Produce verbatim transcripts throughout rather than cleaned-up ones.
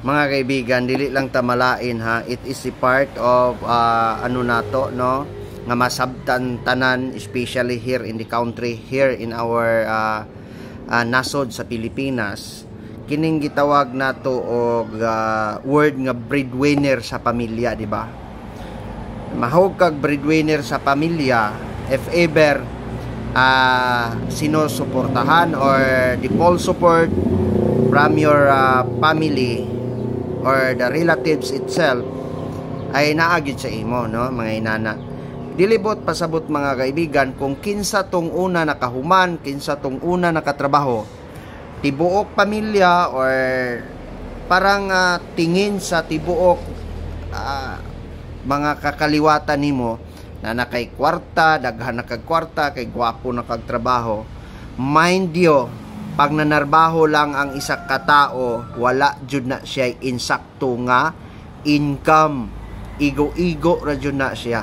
Mga kaibigan, dili lang tamalain ha, it is a part of uh, ano nato no, nga masabtan tanan, especially here in the country, here in our uh, uh, nasod sa Pilipinas. Kining gitawag nato og uh, word nga breadwinner sa pamilya, di ba? Mahog kag breadwinner sa pamilya if ever uh, sinusuportahan or the full support from your uh, family or the relatives itself ay naagid sa imo, no, mga inana. Dilibot pasabot mga kaibigan kung kinsa tong una nakahuman, kinsa tong una nakatrabaho, tibuok pamilya or parang uh, tingin sa tibuok uh, mga kakaliwatan nimo na nakay kwarta, daghan na kag kwarta, kay gwapo na kag trabaho. Mind you, pag nanarbaho lang ang isa ka tao, wala jud na siya insakto nga income. Igo-igo ra jud na siya.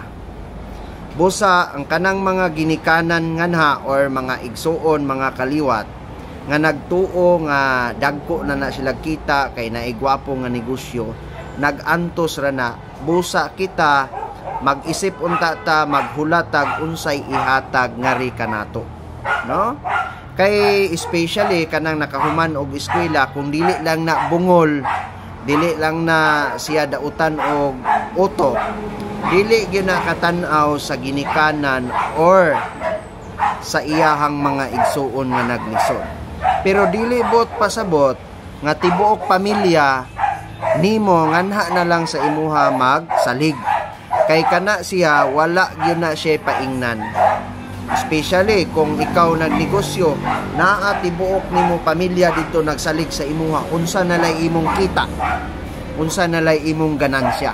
Busa ang kanang mga ginikanan nganha or mga igsuon, mga kaliwat nga nagtuo nga dagko na na sila kita kay naigwapo nga negosyo, nagantos ra na. Busa kita mag-isip unta ta, maghulatag unsay ihatag ngari kanato, no? Kay especially kanang nakahuman og eskwela, kung dili lang na bungol, dili lang na siya dautan og uto, dili gyud nakatan-aw sa ginikanan or sa iyahang mga igsuon nga naglisod. Pero dili bot pasabot nga tibuok pamilya nimo nganha na lang sa imuha magsalig. Kay kana siya wala gyud na siya paingnan. Especially kung ikaw nagnegosyo, naa tibuok nimo pamilya dito nagsalig sa imuha, unsa nalay imong kita, unsa nalay imong ganansya.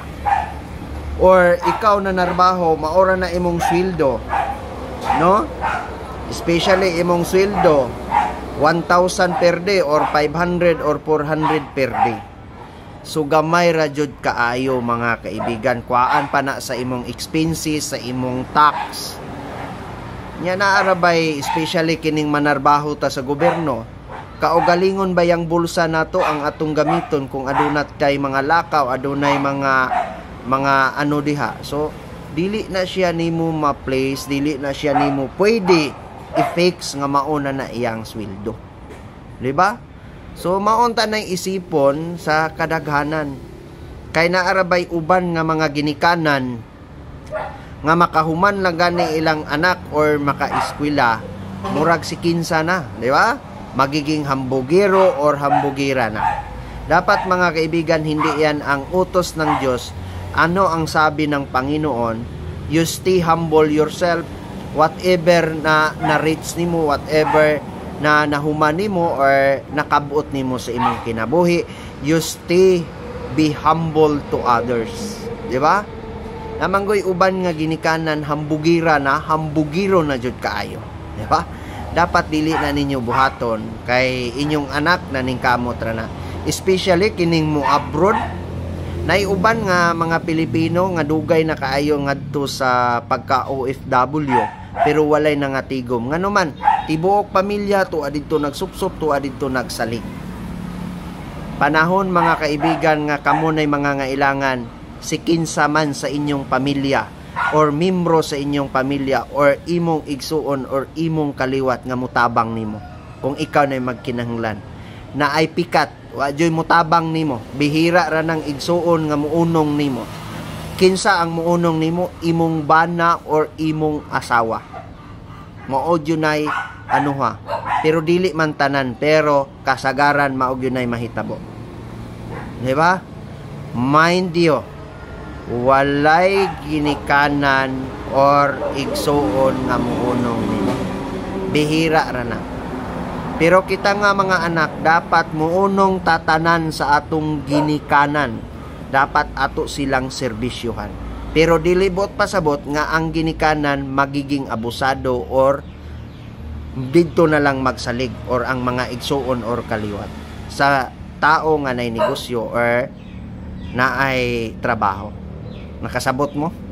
Or ikaw na narbaho, maora na imong sweldo, no? Especially imong sweldo one thousand per day or five hundred or four hundred per day. So gamay ra jud kaayo mga kaibigan, kuaan pa na sa imong expenses, sa imong tax. Nya naarabay especially kining manarbaho ta sa gobyerno, kaugalingon ba yang bulsa nato ang atong gamiton kung adunat kay mga lakaw, adunay mga mga ano diha. So dili na siya nimo ma-place, dili na siya nimo pwede i-fix nga mauna na iyang sweldo, di ba? So maunta na isipon sa kadaghanan, kay naarabay uban nga mga ginikanan nga makahuman lang gani ilang anak or makaeskwela, murag si kinsa na, di ba? Magiging hambugero or hambugira na. Dapat mga kaibigan, hindi yan ang utos ng Diyos. Ano ang sabi ng Panginoon? You stay humble yourself. Whatever na na-reach nimo, whatever na nahuman nimo or nakabuot nimo sa imong kinabuhi, you stay be humble to others, di ba? Namanggoy uban nga ginikanan hambugira na, hambugiro na jud kaayo, di ba? Dapat dili na ninyo buhaton kay inyong anak na ning kamot ra na, especially kining mo abroad. Naiuban nga mga Pilipino nga dugay na kaayo ngadto sa pagka O F W pero walay nangatigom. Ngano man, tibuok pamilya to adidto nagsupsop, to adidto nagsalig. Panahon mga kaibigan nga kamo nay mga ngailangan, si kinsa man sa inyong pamilya or membro sa inyong pamilya or imong igsuon or imong kaliwat nga mutabang nimo, kung ikaw na magkinahanglan na ay pikat, wa joy mutabang nimo, bihira ra nang igsuon nga muunong nimo. Kinsa ang muunong nimo? Imong bana or imong asawa. Mao nay ano ha, pero dili man tanan, pero kasagaran mao nay mahitabo, di ba? Mind you, walay ginikanan or igsuon nga muunong nimo, bihira ra na. Pero kita nga mga anak, dapat muunong tatanan sa atong ginikanan, dapat ato silang serbisyohan. Pero dilibot pasabot nga ang ginikanan magiging abusado or didto na lang magsalig or ang mga igsuon or kaliwat sa tao nga nay negosyo or naay trabaho. Nakasabot mo?